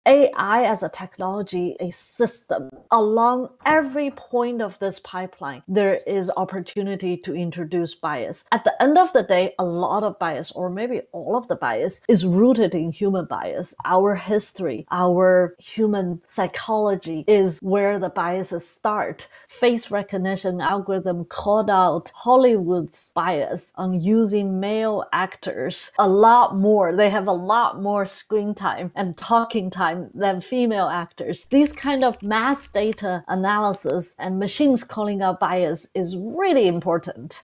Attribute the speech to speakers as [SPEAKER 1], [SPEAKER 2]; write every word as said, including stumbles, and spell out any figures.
[SPEAKER 1] A I as a technology, a system, along every point of this pipeline, there is opportunity to introduce bias. At the end of the day, a lot of bias, or maybe all of the bias, is rooted in human bias. Our history, our human psychology is where the biases start. Face recognition algorithm called out Hollywood's bias on using male actors a lot more. They have a lot more screen time and talking time than female actors. These kind of mass data analysis and machines calling out bias is really important.